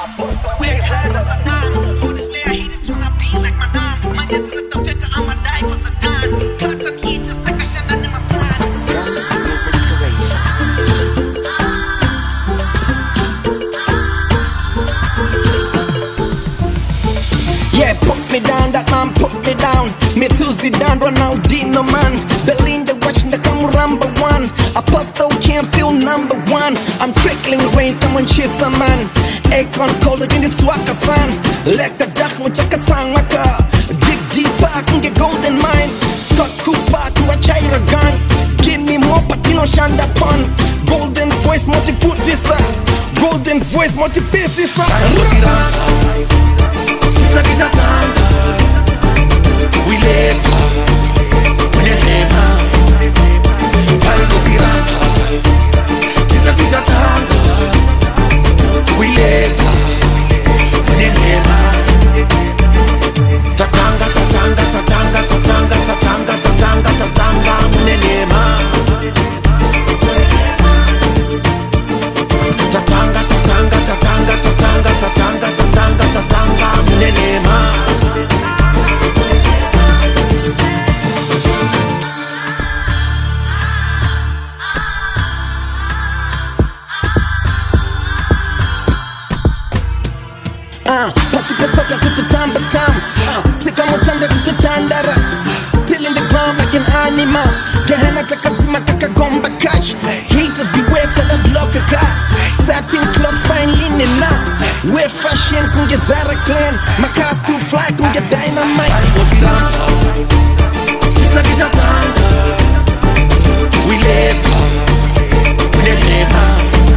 Yeah, put me down, that man put me down. Me Tuesday down, Ronaldinho man. Belinda watching the camera number one. Apostle Camp still number one. I'm trickling rain, come and chase a man. Akon cold again, it's Waka san. Like the dach, muchaka tang maka. Dig deep back and get golden mine. Scott Cooper to a Chira gun. Give me more patino shanda pun. Golden voice, multi put this up. Golden voice, multi piece this up. Visa tanga, we live when you Nhema. Falco tiranga, visa tanga, we live when you Nhema. Tatanga, tatanga, tatanga, tatanga, tatanga, tatanga, tatanga, when you Nhema. Tatanga, tatanga, tatanga, tatanga, tatanga, tatanga, tatanga, when you Nhema. Pasi petoka kututamba tam. Tika mutanda kututandara. Till in the ground like an animal. Gehena takazima kakagomba cash. Haters beware till the block a car. Satin cloth fine linen now. Wear fashion kunge Zara clan. My cars too fly kunge dynamite. Visa tanga, we live when you Nhema.